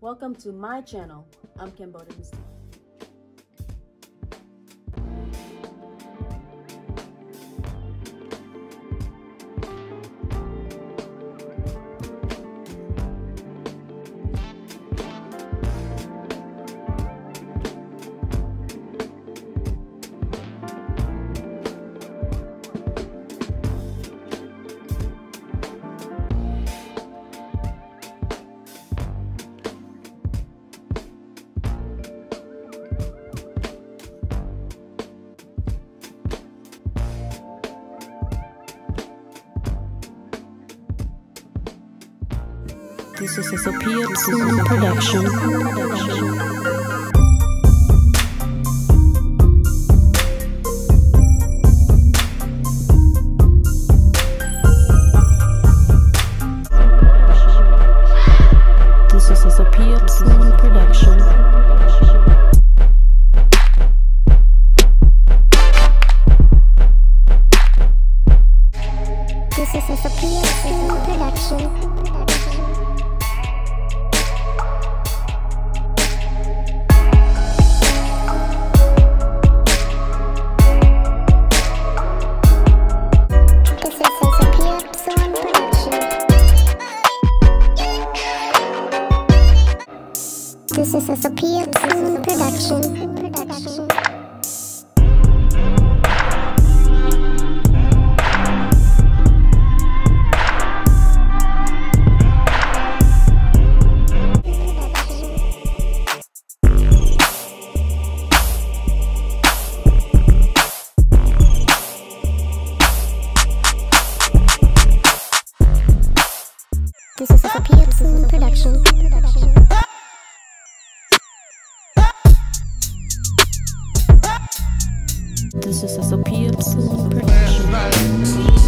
Welcome to my channel. I'm Cambodian. This is a Sophia production. This is a Sophia production. This is a Sophia production. This is a Sophia production. This is a Sophia production. This is a Sophia production.